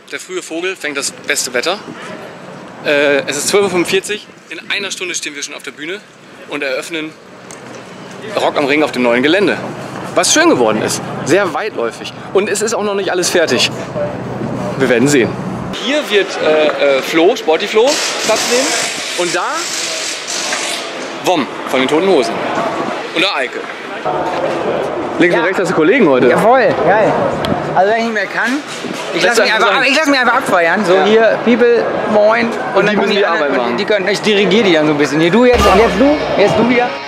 der frühe Vogel fängt das beste Wetter. Es ist 12:45 Uhr. In einer Stunde stehen wir schon auf der Bühne und eröffnen Rock am Ring auf dem neuen Gelände. Was schön geworden ist. Sehr weitläufig. Und es ist auch noch nicht alles fertig. Wir werden sehen. Hier wird Sporty Flo Platz nehmen. Und da Wom von den Toten Hosen. Und da Eike. Links und rechts hast du Kollegen heute. Jawohl, geil. Also wenn ich nicht mehr kann, ich lasse mich einfach abfeiern. So hier, People, moin. Und die müssen die Arbeit machen. Ich dirigiere die dann so ein bisschen. Hier du jetzt und jetzt du hier.